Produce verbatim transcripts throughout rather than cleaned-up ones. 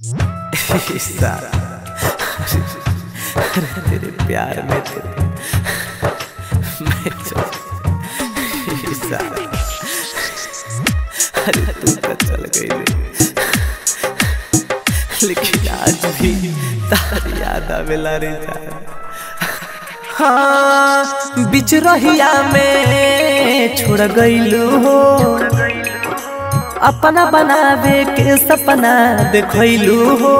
तेरे प्यार में तेरे मैं अरे तू तो चल गई लेकिन आज भी तारी याद आवेला रे जान। हाँ बिच रहिया में छोड़ गईलू हो, अपना बनावे के सपना देखलू हो।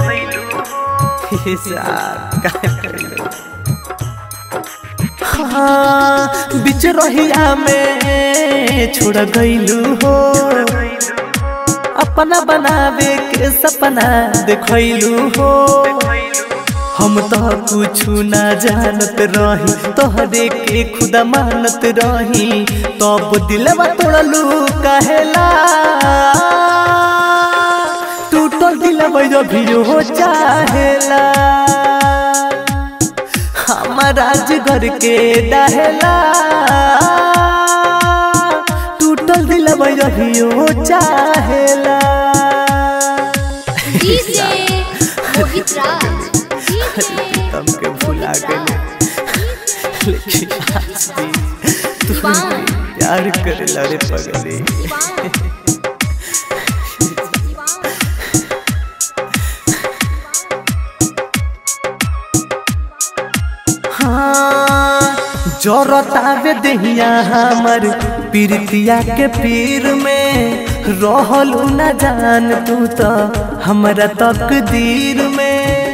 हाँ बिच रहिया में छोड़ गईलू हो, अपना बनावे के सपना देखलू हो। हम तो कुछ ना जानत रही, तोहरे के खुदा मानत रही, तब तो दिलवा तोड़लू कहेला। टूटल दिलवा भी हो चाहेला, हमारा घर के डहेला। टूटल दिलवा भी हो चाहेला। तुम के भुला गए लेकिन आज भी तू प्यार करे लड़े पगले। हाँ जोरतावे दहिया हमर पीरतिया के पीर में, रहलू न जान तू तो हमरा तकदीर में।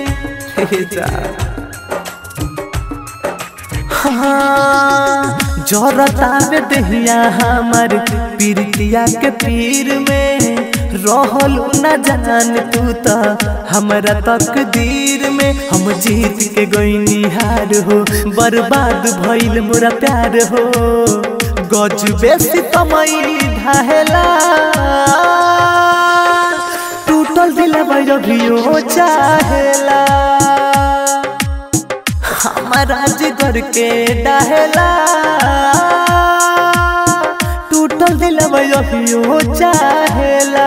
हाँ जोरतावे दहिया हमर पीरतिया के पीर में, रहलू न जान तू तो हमरा तकदीर में। हम जीत के गईनी हार हो, बर्बाद भइल मोरा प्यार हो। गजबे सितमई ढाहेला, टूटल दिलवा भी हो चाहेला, हमारा जिगर के डहेला। टूटल दिलवा भी हो चाहेला।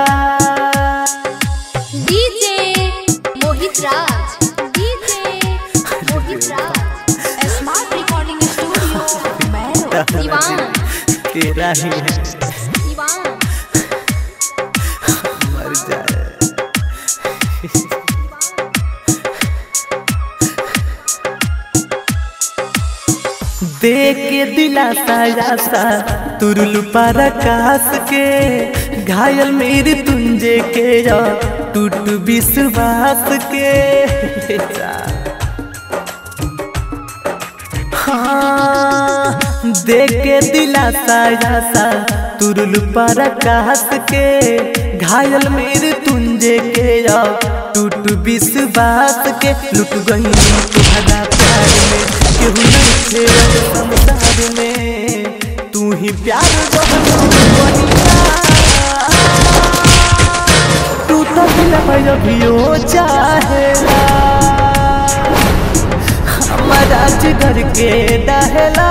DJ Mohit Raj, DJ Mohit Raj, smart recording studio मैरो दीवान तेरा ही है दीवान मर जाए। देख के दिलासा यासा तुरुल पर आकाश के, घायल मेरी तुंजे के या टूट विश्वास के। हाँ देख के दिलासा यासा तुरुल पर आकाश के, घायल मेरी तुंजे के या टूट विश्वास के। लुट गई तुम्हारा प्यार में, केहू नहीं थे संसार में, तू ही प्यार टूटा दिलवा भी हो चाहेला, हमारा जिगर के डहेला।